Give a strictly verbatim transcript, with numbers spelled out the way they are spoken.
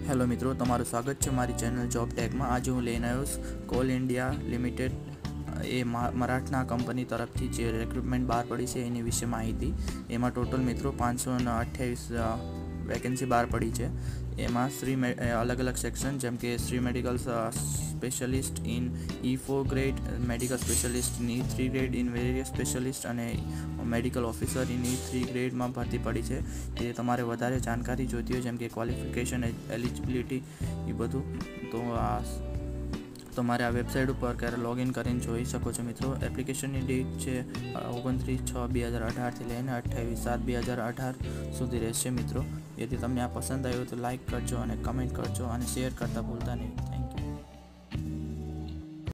Hello मित्रों, तमारुं स्वागत है मारी चेनल जॉब टेक में। आज हूँ लईने आव्यो कोल इंडिया लिमिटेड ए मराठना कंपनी तरफथी जे रिक्रूटमेंट बहार पड़ी है एनी विषे माहिती। एमां टोटल मित्रों पांच सौ अठावीस वेकेन्सी बहार पड़ी है। एमां श्री अलग अलग सेक्शन जेम के श्री medical specialist in E four grade, medical specialist in E three grade in various specialist अने medical officer in E three grade में भर्ती पड़ी है। ये तमारे वधारे जानकारी जोती हो जेम के क्वॉलिफिकेशन, एलिजिबिलिटी ये बधु तो आ तमारे आ वेबसाइट पर क्यारे लॉगिन करीने जोई शको छो मित्रों। एप्लिकेशननी डेट है ओगणत्रीस छ बे हज़ार अठार थी लईने अठावीस सात बे हज़ार अठार सुधी रहेशे मित्रों। यदि तमने आ पसंद आव्यो तो लाइक करजो अने कमेंट करजो अने शेर करता भूलता नहीं। Thank you.